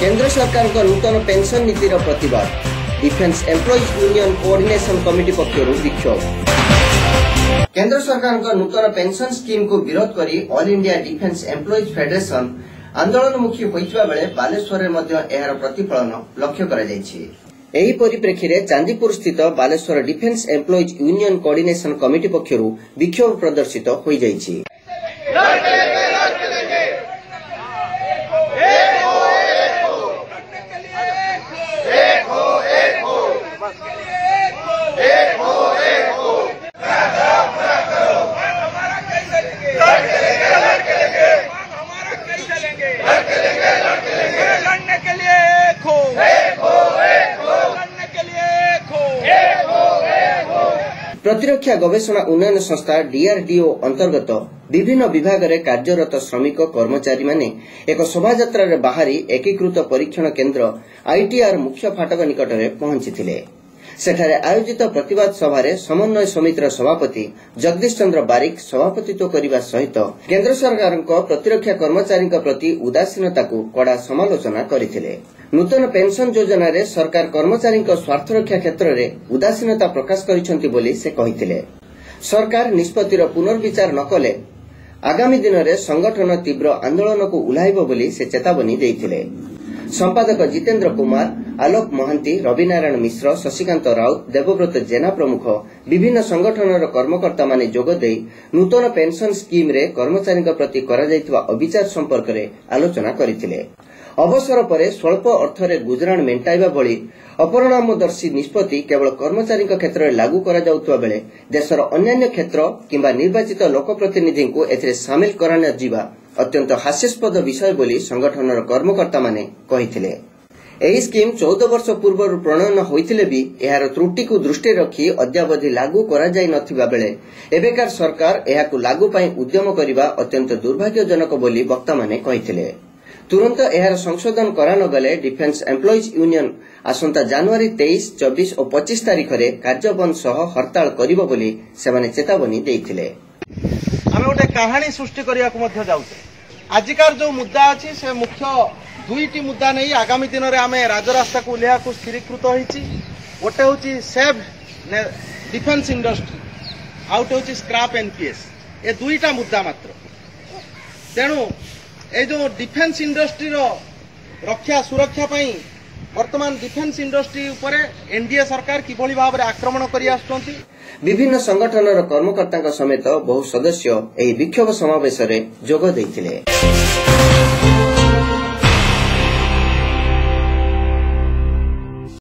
केंद्र सरकार का नूतन पेंशन नीतिर प्रतिवाद defence employees union coordination committee पक्षर विक्षोभ। केंद्र सरकार का नूतन पेंशन स्कीम को विरोध करी all India defence employees federation आंदोलनमुखी होइथिबा बेले बालेश्वर रे मध्य एहार प्रतिफलन लक्ष्य करा जायछि। एही परिप्रेक्षी रे चांदीपुर स्थित Baleswar defence employees union coordination committee पक्षर विक्षोभ प्रदर्शित होई जायछि। प्रतिरक्षा गवेषणा उन्नयन संस्था डीआरडीओ अंतर्गत विभिन्न विभाग रे कार्यरत श्रमिक कर्मचारी माने एक शोभायात्रा रे बाहरी एकीकृत परीक्षण केन्द्र आईटीआर मुख्य फाटक निकट रे पहुंचीथिले। सेठारे आयोजित प्रतिवाद सभारे समन्वय समितिर सभापति जगदीश चंद्र बारिक सभापतित्व करने सहित केंद्र सरकार प्रतिरक्षा कर्मचारी प्रति उदासीनता को कड़ा समालोचना करथिले। नूतन पेंशन योजना रे सरकार कर्मचारी स्वार्थ रक्षा क्षेत्र में उदासीनता प्रकाश करिसेंति बोली से कहिथिले। सरकार निष्पत्तिर पुनर्विचार न कले आगामी दिन में संगठन तीव्र आंदोलन को उल्लाइब बोली से चेतावनी देइथिले। संपादक जितेंद्र कुमार, आलोक महांती, रविनारायण मिश्र, शशिकांत राउत, देवव्रत जेना प्रमुख विभिन्न संगठनर कर्मकर्ता माने जोग देई नूतन पेंशन स्कीम रे कर्मचारी प्रति करा जायतिबा अविचार संपर्क रे आलोचना करिथिले। अवसर परे स्वल्प अर्थरे गुजराण मेंटाइबा भली अपरिणामदर्शी निष्पत्ति केवल कर्मचारी क्षेत्र में लागू करा जाउतबा बेले देशर अन्य क्षेत्र किंबा निर्वाचित लोकप्रतिनिधि को एथिरे शामिल कराना जीवा अत्यंत हास्यास्पद विषय बोली संगठनर कर्मकर्ता माने कहिथिले। एही स्कीम 14 वर्ष पूर्व प्रणयन होइथिले भी एहार त्रुटि को दृष्टि रखी अद्यावधि लागू करा जाय नथिबा बेले एबेकार सरकार एहाकु लागू पई उद्यम करिबा अत्यंत दुर्भाग्यजनक बोली वक्ता माने कहिथिले। तुरंत एहार संशोधन करा न गले डिफेंस एम्प्लॉइज यूनियन आसंता जनवरी 23, 24 और 25 तारीख रे कार्यबंद सह हड़ताल करिबो बोली सेमाने चेतावनी देइथिले। आमे ओटे कहानी सृष्टि करिया को मध्य जाउछे। आजिकार जो मुद्दा अछि से मुख्य दुईटी मुद्दा नहीं आगामी दिन में आमे राजरास्ता को उल्लेख को स्थिरीकृत होईछि। गोटे होछि सेव डिफेंस इंडस्ट्री, आउटे होछि स्क्रैप एनपीएस। ए दुईटा मुद्दा मात्र। तेणु ए जो डिफेंस इंडस्ट्री रो रक्षा सुरक्षा पई वर्तमान डिफेंस इंडस्ट्री उपरे एनडीए सरकार किभली भाव आक्रमण करि आछथि। विभिन्न संगठनर कर्मकर्ता समेत बहु सदस्य एही विक्षोभ समावेश रे जोग दैथिले।